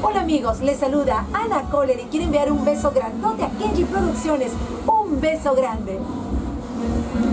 Hola amigos, les saluda Ana Kohler y quiero enviar un beso grandote a Kenji Producciones. Un beso grande.